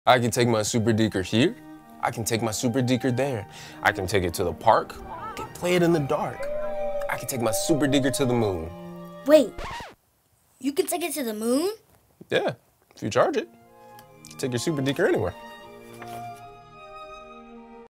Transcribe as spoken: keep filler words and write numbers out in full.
I can take my SuperDeker here. I can take my SuperDeker there. I can take it to the park. I can play it in the dark. I can take my SuperDeker to the moon. Wait, you can take it to the moon? Yeah, if you charge it. You can take your SuperDeker anywhere.